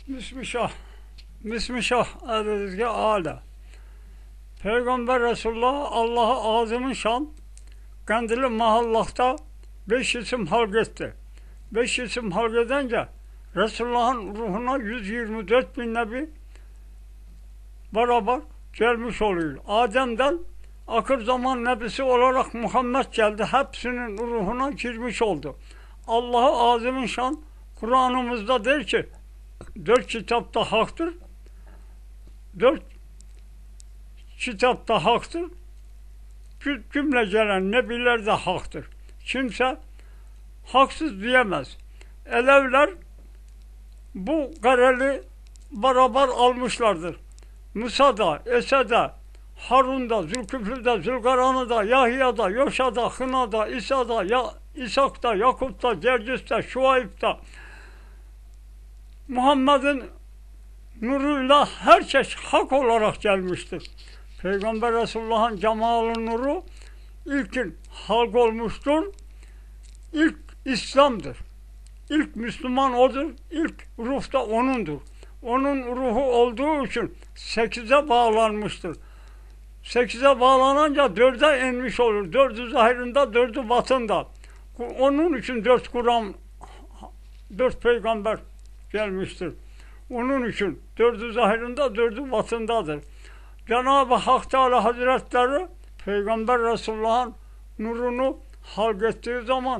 Mismişah, mismişah edilge âle. Peygamber Resulullah Allah'a azimın şan, kendili mahallakta 5 isim halk etti. 5 isim halk edince Resulullah'ın ruhuna 124 bin nebi beraber gelmiş oluyor. Adem'den akır zaman nebisi olarak Muhammed geldi. Hepsinin ruhuna girmiş oldu. Allah'ı azimın şan Kur'an'ımızda der ki 4 kitapta haktır. 4 kitapta haktır. Cümle gelen nebiler de haktır. Kimse haksız diyemez. Elevler bu kararı beraber almışlardır. Musa'da, Ese'de, Harun'da, Zülküflü'de, Zülkaran'da, Yahya'da, Yoşa'da, Hına'da, İsa'da, İshak'ta, Yakup'ta, Cercis'te, Şuayb'ta, Muhammed'in nuruyla herkes hak olarak gelmiştir. Peygamber Resulullah'ın cemalın nuru ilkin halk olmuştur. İlk İslam'dır. İlk Müslüman odur. İlk ruh da O'nundur. Onun ruhu olduğu için 8'e bağlanmıştır. 8'e bağlanınca 4'e inmiş olur. 4'ü zahirinde, 4'ü batında. Onun için 4 Kur'an, 4 peygamber gelmiştir. Onun için 4'ü zahirinde, 4'ü batındadır. Cenab-ı Hak Teala Hazretleri Peygamber Resulullah'ın nurunu halk ettiği zaman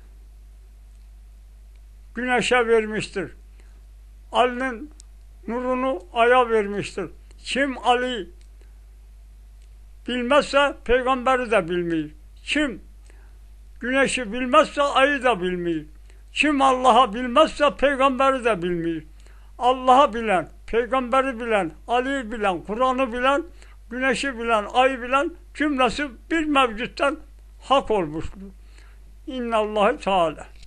güneşe vermiştir. Ali'nin nurunu aya vermiştir. Kim Ali bilmezse peygamberi de bilmiyor. Kim güneşi bilmezse ayı da bilmiyor. Kim Allah'a bilmezse peygamberi de bilmiyor. Allah'ı bilen, peygamberi bilen, Ali'yi bilen, Kur'an'ı bilen, güneşi bilen, ayı bilen cümlesi bir mevcuttan hak olmuştur. İnnallâhi Teâlâ.